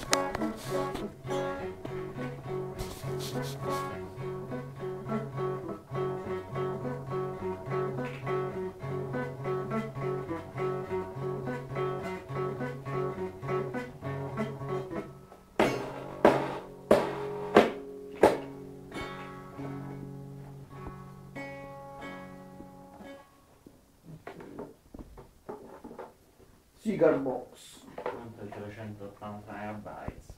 Cigar box. 380 megabytes.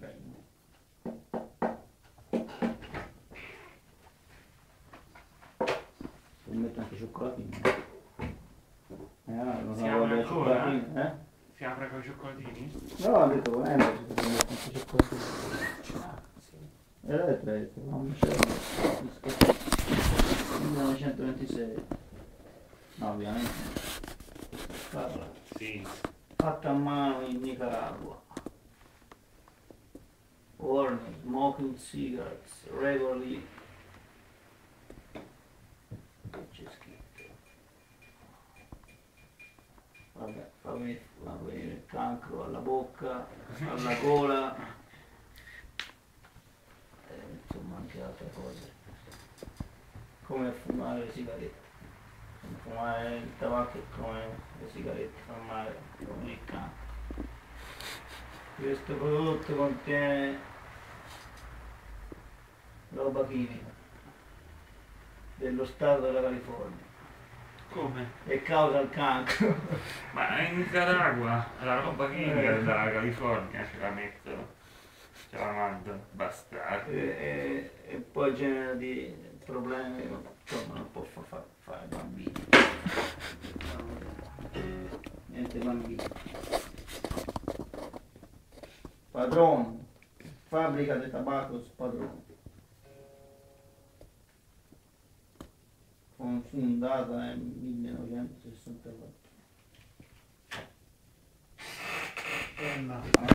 Mi metto anche cioccolatini. Non Si so, apre dei ancora? cioccolatini, eh? Si apre con i cioccolatini? No, ho detto volendo, ci metto anche cioccolatini. Ah, sì. Detto, non c'è. 1926. No, ovviamente. Parla. Sì. Fatta a mano in Nicaragua. Warning, smoking cigarettes regularly. Che c'è scritto? Vabbè, fa venire il cancro alla bocca, alla gola, insomma anche altre cose. Come fumare le sigarette. Come fumare il tabacco e come le sigarette fanno male, come il cancro. Questo prodotto contiene roba chimica dello stato della California Come? e causa il cancro. Ma in Nicaragua la roba chimica della California ce la mettono. Ce la mandano, bastardi. E poi genera di problemi, insomma non può fare bambini. Niente bambini. Padrone, fabbrica di tabacco Padrone. Fondata nel 1964.